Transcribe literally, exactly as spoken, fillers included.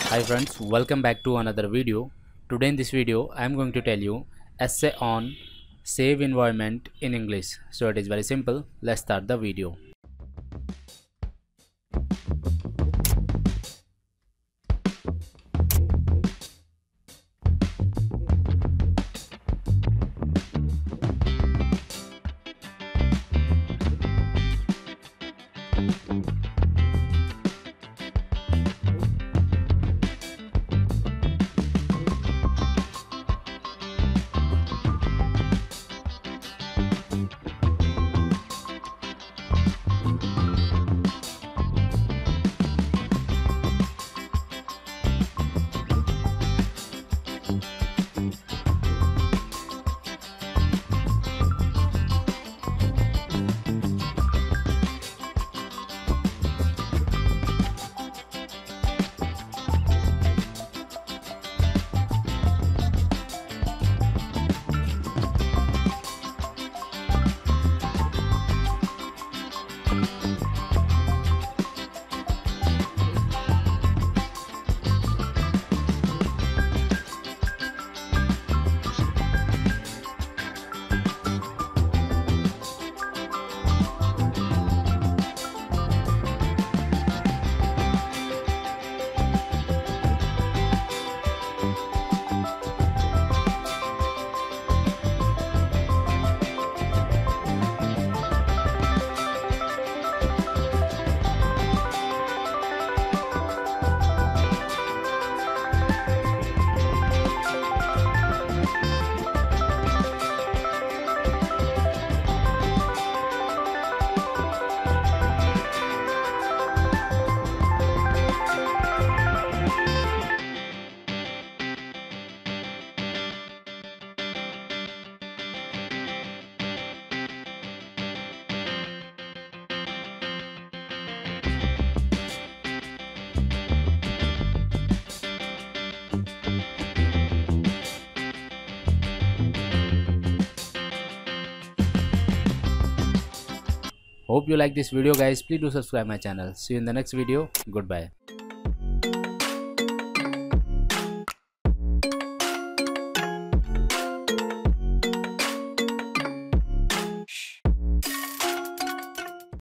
Hi friends, welcome back to another video. Today in this video I am going to tell you essay on save environment in English. So it is very simple. Let's start the video. Hope you like this video guys. Please do subscribe my channel. See you in the next video. Goodbye.